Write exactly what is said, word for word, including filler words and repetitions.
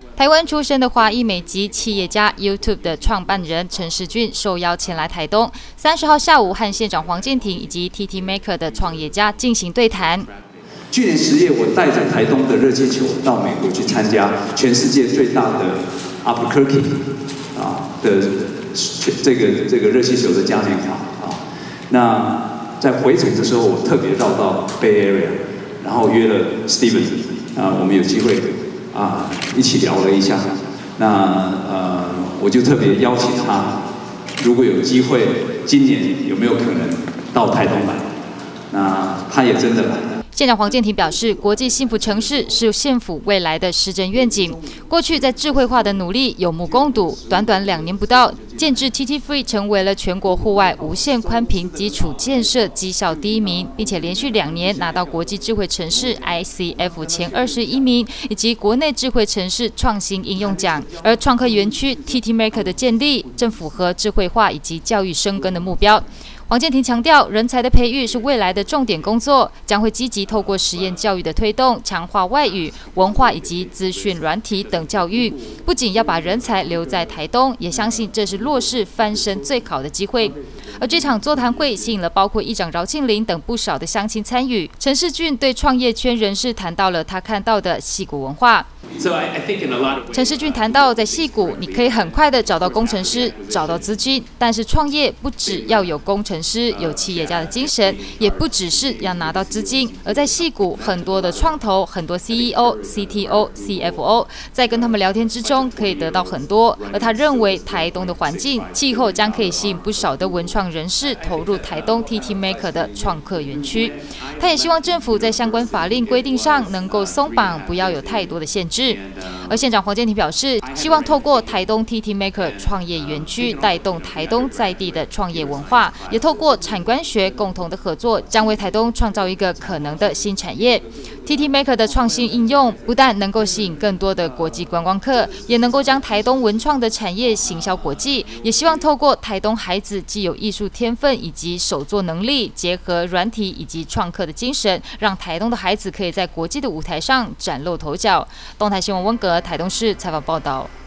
台湾出身的华裔美籍企业家 YouTube 的创办人陈时俊受邀前来台东，三十号下午和县长黄健庭以及 T T Maker 的创业家进行对谈。 去年十月，我带着台东的热气球到美国去参加全世界最大的 Albuquerque 啊的这个这个热气球的嘉年华啊。那在回程的时候，我特别绕到 Bay Area， 然后约了 Steven 啊，我们有机会。 啊，一起聊了一下，那呃，我就特别邀请他，如果有机会，今年有没有可能到台东来？那他也真的来了。 县长黄健庭表示，国际幸福城市是县府未来的施政愿景。过去在智慧化的努力有目共睹，短短两年不到，建制 T T Free 成为了全国户外无线宽频基础建设绩效第一名，并且连续两年拿到国际智慧城市 I C F 前二十一名，以及国内智慧城市创新应用奖。而创客园区 T T Maker 的建立，正符合智慧化以及教育深耕的目标。 黄健庭强调，人才的培育是未来的重点工作，将会积极透过实验教育的推动，强化外语、文化以及资讯软体等教育。不仅要把人才留在台东，也相信这是落市翻身最好的机会。而这场座谈会吸引了包括议长饶庆林等不少的乡亲参与。陈世俊对创业圈人士谈到了他看到的矽谷文化。 陈世俊谈到，在矽谷，你可以很快的找到工程师，找到资金，但是创业不只要有工程师、有企业家的精神，也不只是要拿到资金。而在矽谷，很多的创投、很多 C E O、C T O、C F O， 在跟他们聊天之中，可以得到很多。而他认为，台东的环境、气候将可以吸引不少的文创人士投入台东 T T Maker 的创客园区。他也希望政府在相关法令规定上能够松绑，不要有太多的限制。 而县长黄健庭表示，希望透过台东 T T Maker 创业园区，带动台东在地的创业文化，也透过产官学共同的合作，将为台东创造一个可能的新产业。T T Maker 的创新应用，不但能够吸引更多的国际观光客，也能够将台东文创的产业行销国际。也希望透过台东孩子既有艺术天分以及手作能力，结合软体以及创客的精神，让台东的孩子可以在国际的舞台上崭露头角。东台新闻温格台东市采访报道。